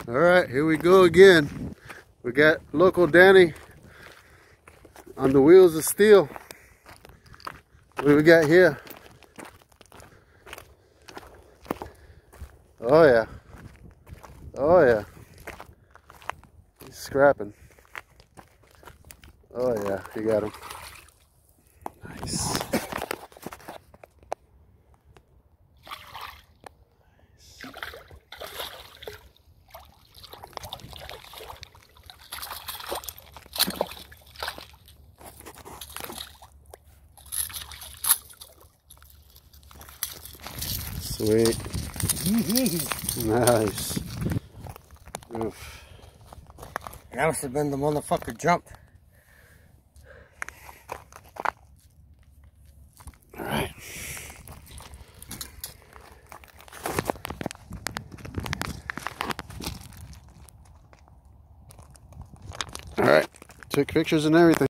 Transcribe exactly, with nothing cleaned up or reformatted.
All right, here we go again. We got local Danny on the wheels of steel. What do we got here? Oh yeah. Oh yeah. He's scrapping. Oh yeah, you got him. Nice. Sweet. Nice. Oof. That must have been the motherfucker jumped. Alright. Alright. Took pictures and everything.